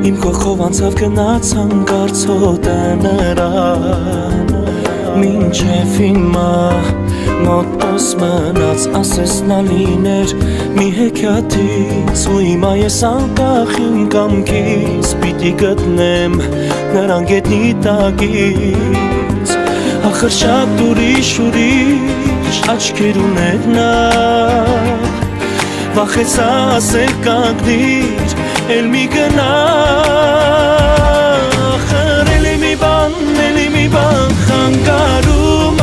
Իմ կողքով անցավ գնաց հանգարցոտը նրան Մինչև հիմա մոտս մնաց ասես նա լիներ մի հեքիաթից ու հիմա ես անկախ իմ կամքից պիտի գտնեմ նրան գետնի տակից ախր շատ ուրիշ աչքեր ուներ նա վախեցա ասել կանգնիր էլ մի գնա ախր էլի մի բան խանգարում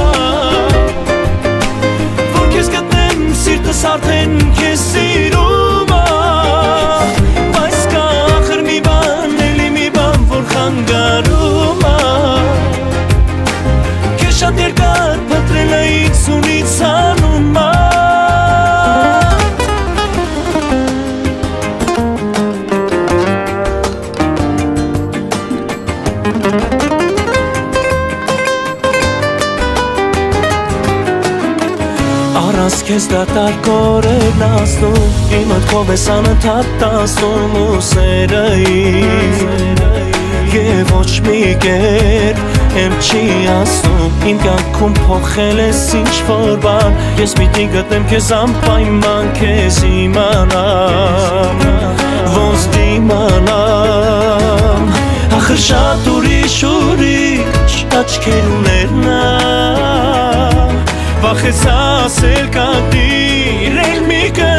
որ քեզ գտնեմ սիրտս արդեն քեզ սիրում բայց կա ախր մի բան էլի մի բան որ խանգարում քեզ շատ երկար փտրել է ինձ անում Առանց քեզ դատարկորեն ասնում Իմ մտքով ես անընդհատ տասում ու սերը Եվ ոչ մի կերպ եմ չի ասում Իմ կյանքում փոխել ես ինչ-որ բան Ես պիտի գտնեմ քեզ անպայման քեզ իմանամ Ոնց դիմանամ Ախր շատ ուրիշ աչքեր ուներ նա Վախեցա ասել կանգնիր էլ մի